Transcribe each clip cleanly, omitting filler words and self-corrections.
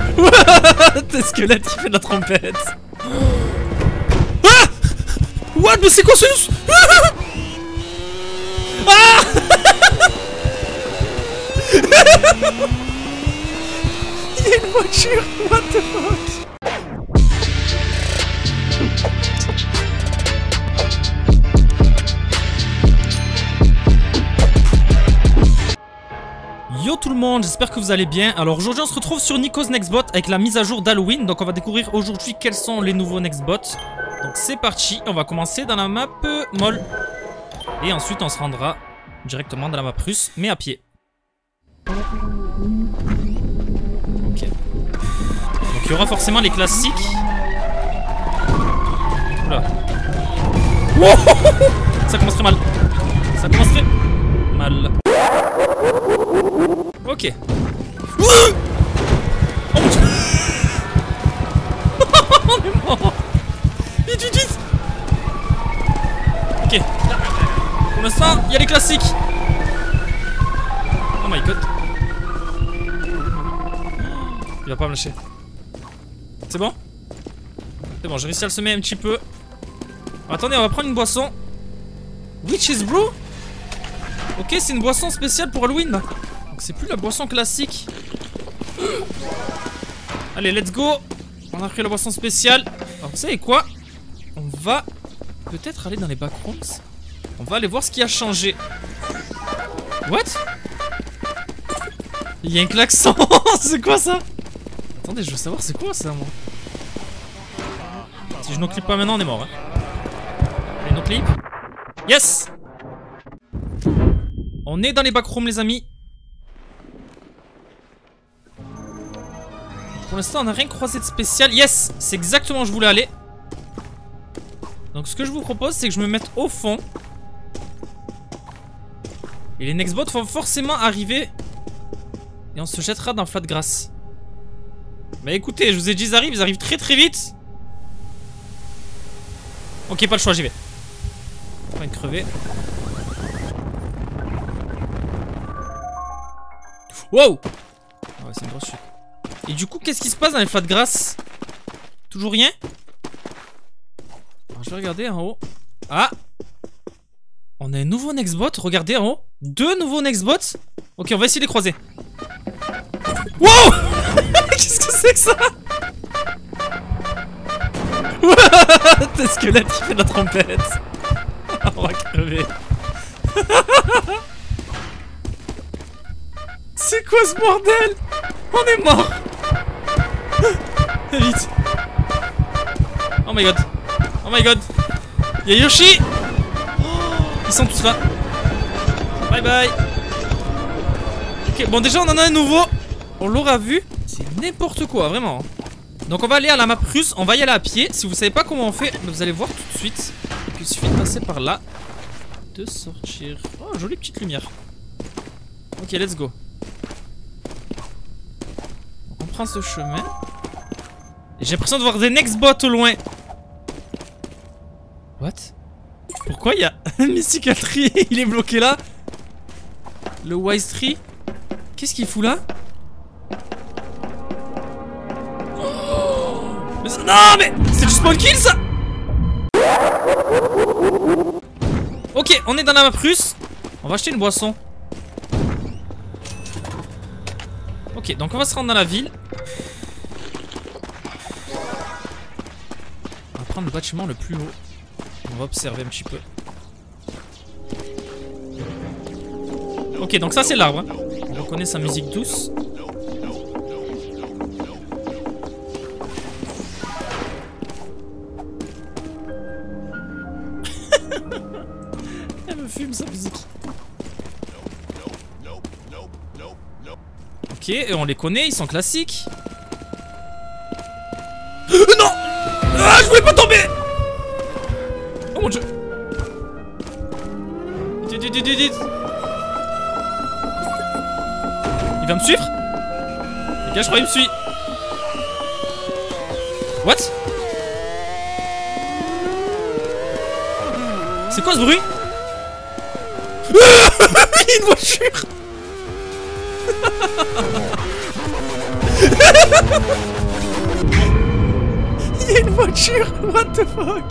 T'es squelette qui fait de la trompette. Ah! What? Mais c'est quoi ce... Ah! Il y a une voiture. What the fuck? Yo tout le monde, j'espère que vous allez bien. Alors aujourd'hui on se retrouve sur Nico's Nextbot avec la mise à jour d'Halloween. Donc on va découvrir aujourd'hui quels sont les nouveaux Nextbots. Donc c'est parti, on va commencer dans la map molle. Et ensuite on se rendra directement dans la map russe, mais à pied. Ok. Donc il y aura forcément les classiques. Oula. Wow. Ça commence très mal. Ça commence très mal. Ok. Oh mon dieu. On est mort. Vite, vite, vite. Ok. Pour l'instant, il y a les classiques. Oh my god. Il va pas me lâcher. C'est bon? C'est bon, j'ai réussi à le semer un petit peu. Attendez, on va prendre une boisson. Witch's Brew? Ok, c'est une boisson spéciale pour Halloween là. C'est plus la boisson classique. Allez, let's go. On a pris la boisson spéciale. Alors, vous savez quoi? On va peut-être aller dans les backrooms. On va aller voir ce qui a changé. What? Il y a un klaxon. C'est quoi ça? Attendez, je veux savoir c'est quoi ça, moi. Si je no-clip pas maintenant, on est mort. Hein. Allez, no-clip. Yes! On est dans les backrooms, les amis. Pour l'instant, on n'a rien croisé de spécial. Yes! C'est exactement où je voulais aller. Donc, ce que je vous propose, c'est que je me mette au fond. Et les Nextbots vont forcément arriver. Et on se jettera dans Flat Grass. Bah écoutez, je vous ai dit, ils arrivent très très vite. Ok, pas le choix, j'y vais. On va être crevé. Wow! Ah ouais, c'est une grosse chute. Et du coup, qu'est-ce qui se passe dans les Flat Grass? Toujours rien? Alors, je vais regarder en haut. Ah! On a un nouveau Nextbot, regardez en haut. 2 nouveaux Nextbots. Ok, on va essayer de les croiser. Wow! Qu'est-ce que c'est que ça? T'es squelette qui fait de la trompette. On va crever. C'est quoi ce bordel? On est mort. Vite. Oh my god. Oh my god. Y'a Yoshi. Ils sont tous là. Bye bye. Ok, bon déjà on en a un nouveau. On l'aura vu. C'est n'importe quoi, vraiment. Donc on va aller à la map russe. On va y aller à pied. Si vous savez pas comment on fait, vous allez voir tout de suite. Il suffit de passer par là. De sortir. Oh, jolie petite lumière. Ok, let's go. On prend ce chemin. J'ai l'impression de voir des Nextbots au loin. What? Pourquoi il y a un Mystical Tree? Il est bloqué là. Le Wise Tree. Qu'est-ce qu'il fout là? Oh, mais ça... Non mais c'est du spawn kill ça. Ok, on est dans la map russe. On va acheter une boisson. Ok, donc on va se rendre dans la ville. On va prendre le bâtiment le plus haut. On va observer un petit peu. Ok, donc ça c'est l'arbre. Hein. On reconnaît sa musique douce. Elle me fume sa musique. Ok, et on les connaît, ils sont classiques. Non! Ah, je voulais pas tomber! Oh mon dieu! Il va me suivre? Les gars, je crois qu'il me suit. What? C'est quoi ce bruit? Il y a une voiture. Il y a une voiture. What the fuck?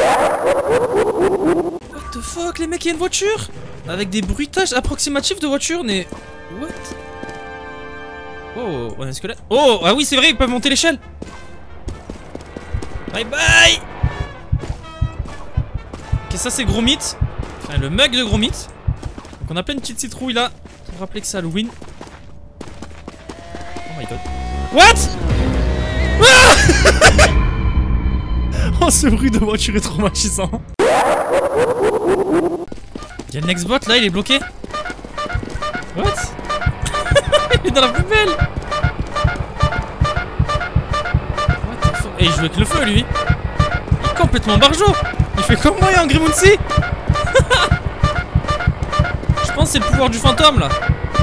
What the fuck, les mecs, il y a une voiture avec des bruitages approximatifs de voiture, mais... What? Oh, est-ce que là... Oh, ah oui, c'est vrai, ils peuvent monter l'échelle. Bye bye. Ok, ça c'est Gros Mythe. Enfin, le mug de Gros Mythe. Donc on a plein de petites citrouilles là. Pour rappeler que c'est Halloween. Oh my god. What? Ah. Oh, ce bruit de voiture est traumatisant. Il y a le next bot là, il est bloqué. What? Il est dans la poubelle. What the fuck? Et il joue avec le feu lui. Il est complètement barjo. Il fait comme moi et Angry Moonsy. Je pense que c'est le pouvoir du fantôme là.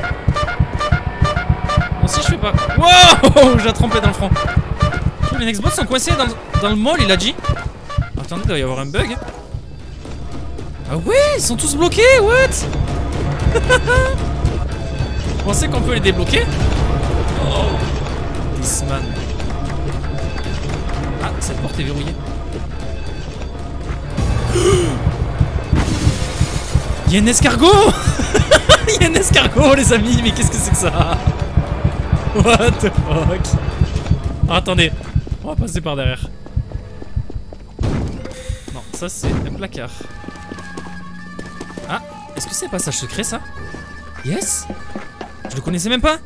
Bon, si je fais pas. Wow, j'ai trempé dans le front. Tous les next bots sont coincés dans le mall, il a dit. Attendez, il doit y avoir un bug. Ah ouais, ils sont tous bloqués, what? Vous pensez qu'on peut les débloquer? Oh, this man. Ah, cette porte est verrouillée. Il y a un escargot. Il y a un escargot, les amis, mais qu'est-ce que c'est que ça? What the fuck? Ah, attendez, on va passer par derrière. Non, ça c'est un placard. Ah, est-ce que c'est un passage secret ça? Yes. Je le connaissais même pas.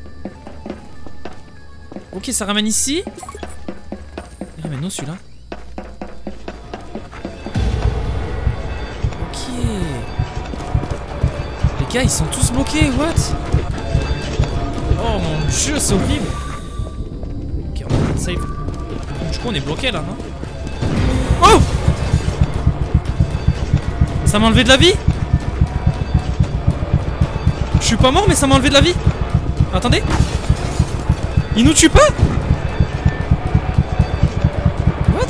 Ok, ça ramène ici. Il ramène où celui-là? Ok. Les gars, ils sont tous bloqués, what? Oh mon dieu, c'est horrible. Ok, on va save. Du coup, on est bloqué là, non? Oh! Ça m'a enlevé de la vie? Je suis pas mort, mais ça m'a enlevé de la vie. Attendez. Il nous tue pas? What?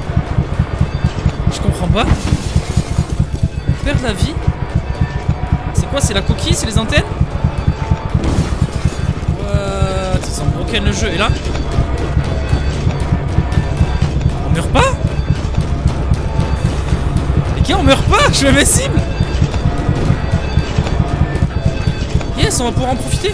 Je comprends pas. On perd la vie. C'est quoi? C'est la coquille? C'est les antennes? What? Ils sont broken le jeu. Et là? On meurt pas? Les gars, on meurt pas? Je suis invincible. Yes, on va pouvoir en profiter.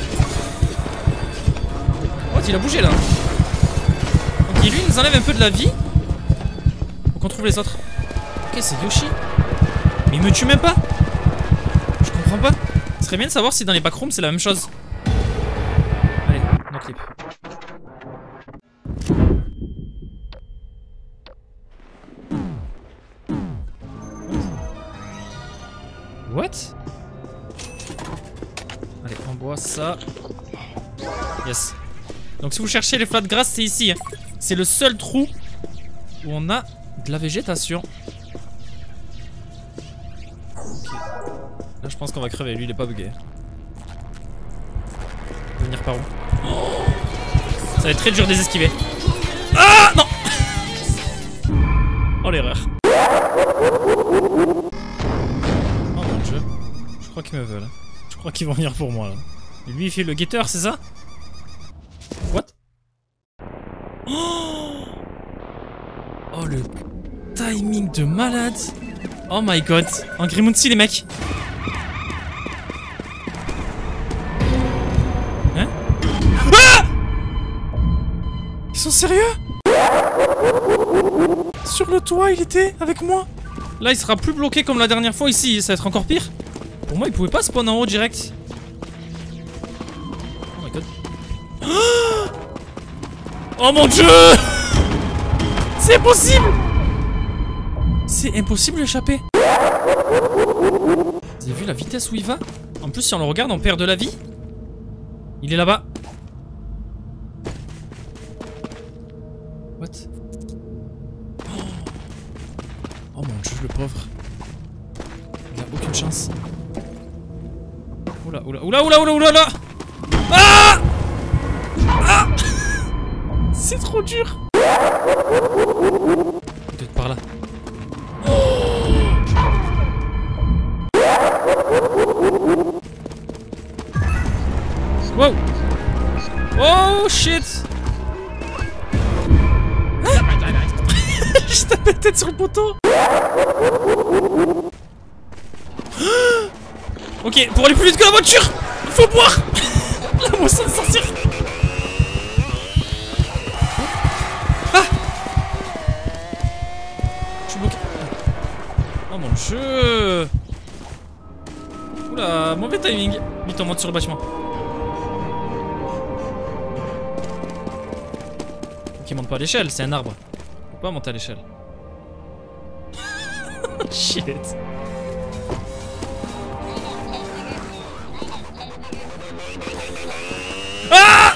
What, il a bougé là. Ok, lui il nous enlève un peu de la vie. Faut qu'on trouve les autres. Ok, c'est Yoshi. Mais il me tue même pas. Je comprends pas. Ce serait bien de savoir si dans les backrooms c'est la même chose. Allez, no clip. What? Allez, on boit ça. Yes. Donc si vous cherchez les flats de grâce, c'est ici. Hein. C'est le seul trou où on a de la végétation. Ok. Là, je pense qu'on va crever. Lui, il est pas bugué. On va venir par où? Oh, ça va être très dur de les esquiver. Ah non. Oh l'erreur. Oh mon dieu. Je crois qu'ils me veulent. Je crois qu'ils vont venir pour moi là. Et lui il fait le guetteur, c'est ça? What? Oh, oh le timing de malade. Oh my god. Angry Moonsy les mecs. Hein? Ah! Ils sont sérieux? Sur le toit il était avec moi. Là il sera plus bloqué comme la dernière fois ici. Ça va être encore pire. Pour moi il pouvait pas spawn en haut direct. Oh my god. Oh mon dieu. C'est impossible. C'est impossible d'échapper. Vous avez vu la vitesse où il va? En plus si on le regarde on perd de la vie. Il est là-bas. What? Oh mon dieu le pauvre. Il a aucune chance. Oula oula oula oula oula oula oula. Ah! Ah! C'est trop dur. Peut-être par là. Wow. Oh shit. Je tape la tête sur le poteau. Ok, pour aller plus vite que la voiture, il faut boire. La moisson de sortir. Ah. Je suis bloqué. Oh mon dieu. Oula, mauvais timing. Vite, on monte sur le bâtiment. Ok, monte pas à l'échelle, c'est un arbre. Faut pas monter à l'échelle. Shit. Ah!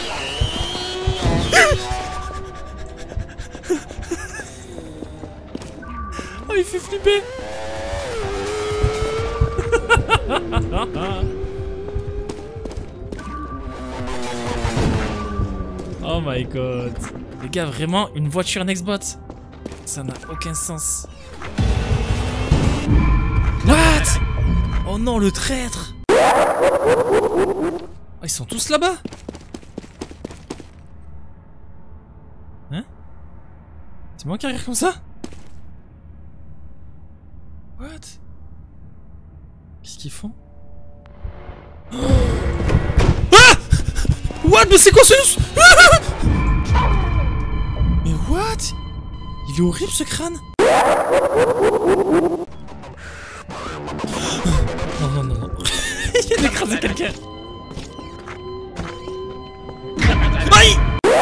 Oh, il fait flipper. Oh my god. Les gars, vraiment, une voiture Nextbot, ça n'a aucun sens. What? Oh non, le traître. Oh, ils sont tous là-bas. Hein? C'est moi qui arrive comme ça? What? Qu'est-ce qu'ils font? Oh! Ah! What? Mais c'est quoi ce... Mais what? Il est horrible ce crâne. Non, non, non, non. Il vient d'écraser quelqu'un. Aïe!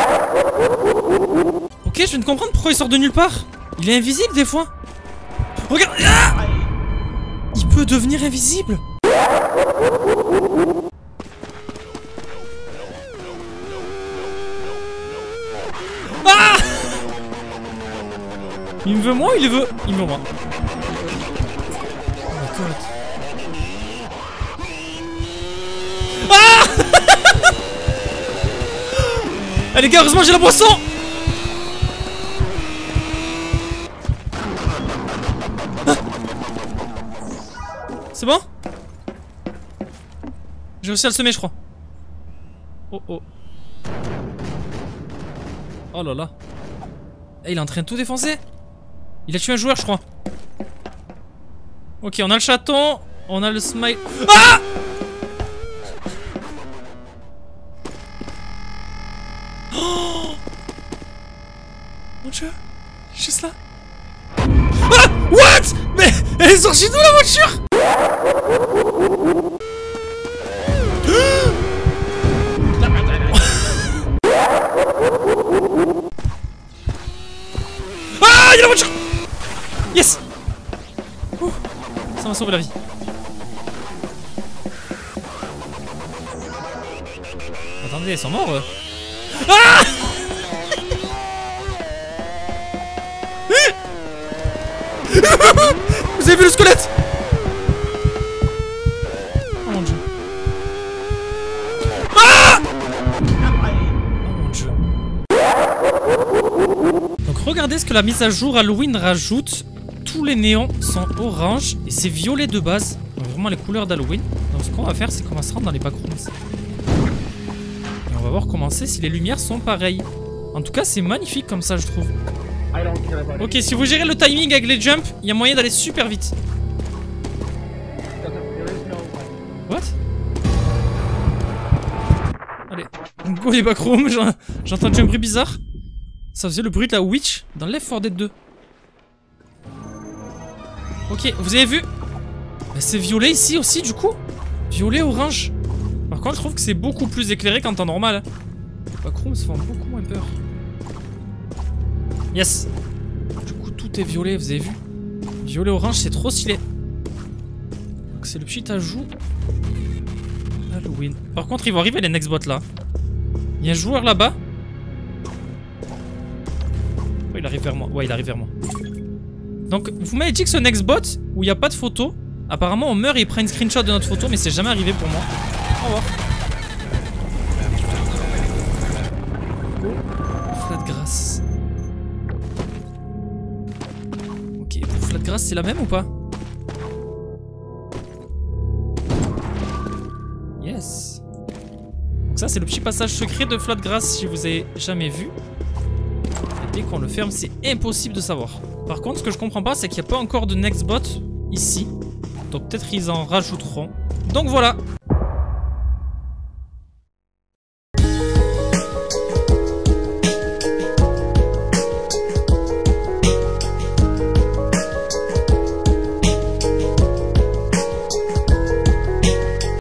Ok, je viens de comprendre pourquoi il sort de nulle part. Il est invisible des fois. Regarde! Ah! Il peut devenir invisible. Ah! Il me veut moi ou il veut... Il me veut moi. Oh my god. Ah! Eh les gars, heureusement j'ai la boisson. Ah! C'est bon? J'ai réussi à le semer je crois. Oh oh. Oh là là. Eh, il est en train de tout défoncer. Il a tué un joueur je crois. Ok, on a le chaton. On a le smile. Ah! Oh mon dieu. Juste là. Ah! What? Mais elle est sortie d'où la voiture? Ah! Il y a la voiture! Yes! Ouh. Ça m'a sauvé la vie. Attendez, ils sont morts eux. Ah! Vous avez vu le squelette? Oh mon dieu. Ah! Oh mon dieu. Donc regardez ce que la mise à jour Halloween rajoute. Tous les néons sont orange et c'est violet de base. Donc vraiment les couleurs d'Halloween. Donc ce qu'on va faire c'est qu'on va se rendre dans les backrooms. Et on va voir comment c'est si les lumières sont pareilles. En tout cas c'est magnifique comme ça je trouve. Ok, si vous gérez le timing avec les jumps, il y a moyen d'aller super vite. What? Allez, go les backrooms, j'ai entendu un bruit bizarre. Ça faisait le bruit de la witch dans Left 4 Dead 2. Ok, vous avez vu? C'est violet ici aussi du coup. Violet, orange. Par contre je trouve que c'est beaucoup plus éclairé qu'en temps normal. Les backrooms font beaucoup moins peur. Yes. Du coup tout est violet, vous avez vu? Violet orange c'est trop stylé. Donc c'est le petit ajout Halloween. Par contre ils vont arriver les Nextbot là. Il y a un joueur là-bas. Oh, il arrive vers moi. Ouais il arrive vers moi. Donc vous m'avez dit que ce Nextbot où il n'y a pas de photo, apparemment on meurt et il prend une screenshot de notre photo mais c'est jamais arrivé pour moi. Au revoir. Flatgrass. Ok, pour Flatgrass c'est la même ou pas? Yes. Donc ça c'est le petit passage secret de Flatgrass si vous avez jamais vu. dès qu'on le ferme, c'est impossible de savoir. Par contre, ce que je comprends pas, c'est qu'il n'y a pas encore de next bot ici. Donc peut-être ils en rajouteront. Donc voilà.